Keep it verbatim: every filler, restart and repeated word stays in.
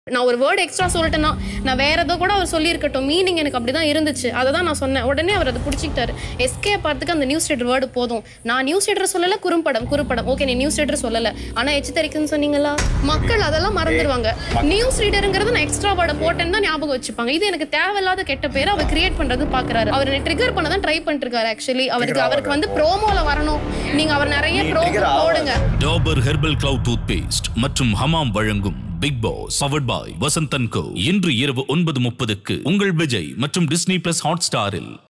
நான் ஒரு word extra சொல்லிட்டேன்னா நான் வேற ஏதோ கூட அவர் சொல்லியிருக்கட்டும் மீனிங் எனக்கு அப்படிதான் இருந்துச்சு அதை தான் நான் சொன்னேன் உடனே அவர் அதை பிடிச்சிக்கிட்டாரு எஸ்கே பார்த்துக்கு அந்த நியூஸ் ரீடர் வேர்டு போதும் நான் நியூஸ் ரீடர் சொல்லலை குறும்படம் குறுப்படம் ஓகே நீ நியூஸ் ரீடர் சொல்லலை ஆனால் எச்சரிக்கைன்னு சொன்னீங்களா மக்கள் அதெல்லாம் மறந்துடுவாங்க நியூஸ் ரீடருங்கிறது நான் எக்ஸ்ட்ரா வேர்டை போட்டேன்னு தான் ஞாபகம் வச்சுப்பாங்க இது எனக்கு தேவையில்லாத கெட்ட பேரை அவர் கிரியேட் பண்றது பாக்குறாரு அவர் ட்ரிகர் பண்ண தான் ட்ரை பண்ணிட்டு இருக்காரு ஆக்சுவலி அவருக்கு அவருக்கு வந்து ப்ரோமோல வரணும் நீங்க அவர் நிறைய ப்ரோமோ போடுங்க Dabur herbal clove toothpaste மற்றும் ஹமாம் வழங்கும் big boss powered by Vasanth and co இன்று இரவு ஒன்பது முப்பதுக்கு உங்கள் விஜய் மற்றும் டிஸ்னி பிளஸ் ஹாட் ஸ்டாரில்.